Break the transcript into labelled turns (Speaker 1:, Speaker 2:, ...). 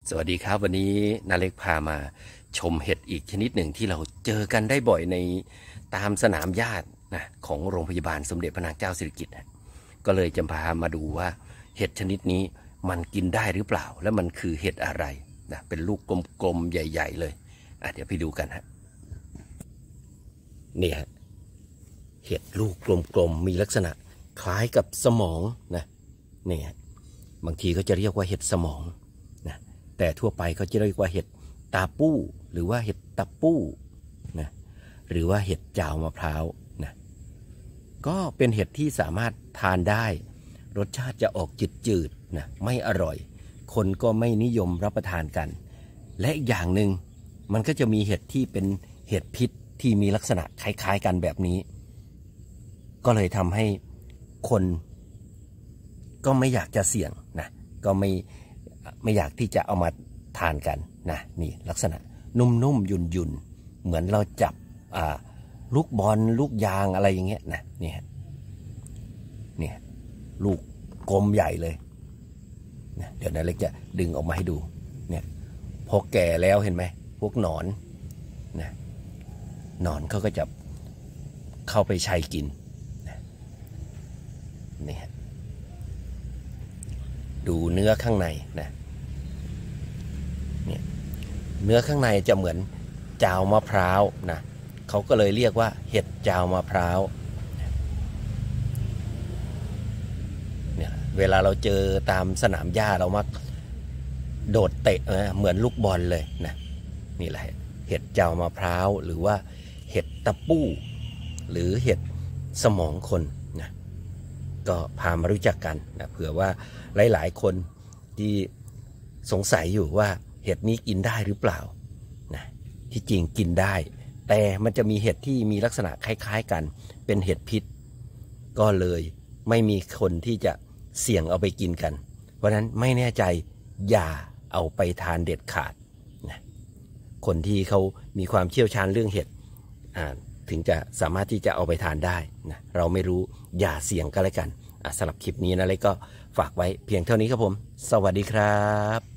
Speaker 1: สวัสดีครับวันนี้นาเล็กพามาชมเห็ดอีกชนิดหนึ่งที่เราเจอกันได้บ่อยในตามสนามหญ้านะของโรงพยาบาลสมเด็จพระนางเจ้าสิริกิติ์ก็เลยจะพามาดูว่าเห็ดชนิดนี้มันกินได้หรือเปล่าและมันคือเห็ดอะไรนะเป็นลูกกลมๆใหญ่ๆเลยเดี๋ยวไปดูกันฮะนี่ฮะเห็ดลูกกลมๆมีลักษณะคล้ายกับสมองนะนี่ฮะบางทีก็จะเรียกว่าเห็ดสมองแต่ทั่วไปเขาจะเรียกว่าเห็ดตาปู้หรือว่าเห็ดตะปู้นะหรือว่าเห็ดจาวมะพร้าวนะก็เป็นเห็ดที่สามารถทานได้รสชาติจะออกจืดๆนะไม่อร่อยคนก็ไม่นิยมรับประทานกันและอีกอย่างหนึ่งมันก็จะมีเห็ดที่เป็นเห็ดพิษที่มีลักษณะคล้ายๆกันแบบนี้ก็เลยทำให้คนก็ไม่อยากจะเสี่ยงนะก็ไม่อยากที่จะเอามาทานกันนะนี่ลักษณะนุ่มๆยุ่นๆเหมือนเราจับลูกบอลลูกยางอะไรอย่างเงี้ยนะเนี่ยลูกกลมใหญ่เลยนะเดี๋ยวนาเล็กจะดึงออกมาให้ดูเนี่ยพอแก่แล้วเห็นไหมพวกหนอนนะหนอนเขาก็จะเข้าไปชัยกินนะนี่ดูเนื้อข้างในนะเนี่ยเนื้อข้างในจะเหมือนจาวมะพร้าวนะเขาก็เลยเรียกว่าเห็ดจาวมะพร้าวเนี่ยเวลาเราเจอตามสนามหญ้าเรามักโดดเตะเหมือนลูกบอลเลยนะนี่แหละเห็ดจาวมะพร้าวหรือว่าเห็ดตะปู้หรือเห็ดสมองคนนะก็พามารู้จักกันนะเผื่อว่าหลายๆคนที่สงสัยอยู่ว่าเห็ดนี้กินได้หรือเปล่านะที่จริงกินได้แต่มันจะมีเห็ดที่มีลักษณะคล้ายๆกันเป็นเห็ดพิษก็เลยไม่มีคนที่จะเสี่ยงเอาไปกินกันเพราะนั้นไม่แน่ใจอย่าเอาไปทานเด็ดขาดนะคนที่เขามีความเชี่ยวชาญเรื่องเห็ดถึงจะสามารถที่จะเอาไปทานได้นะเราไม่รู้อย่าเสี่ยงก็แล้วกันสำหรับคลิปนี้นะเลยก็ฝากไว้เพียงเท่านี้ครับผมสวัสดีครับ